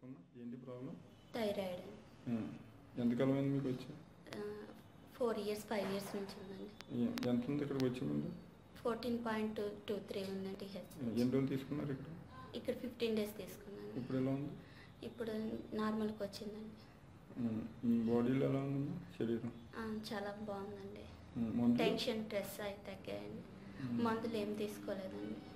తెలుసుకున్నా ఏంటి problem? Thyroid. ఎంతకాలమైంది మీకు వచ్చి? 4 years 5 years నుంచి ఉందండి. ఎంత ఉంది ఇక్కడికి వచ్చే ముందు? 14.23 ఉందండి. ఎన్ని రోజులు తీసుకున్నారు ఇక్కడ? ఇక్కడ 15 days తీసుకున్నాను. ఇప్పుడు ఎలా ఉంది? ఇప్పుడు నార్మల్కి వచ్చిందండి. బాడీలో ఎలా ఉంది శరీరం? చాలా బాగుందండి. టెన్షన్ స్ట్రెస్ అయి తగ్గాయండి. మందులు ఏం తీసుకోలేదండి.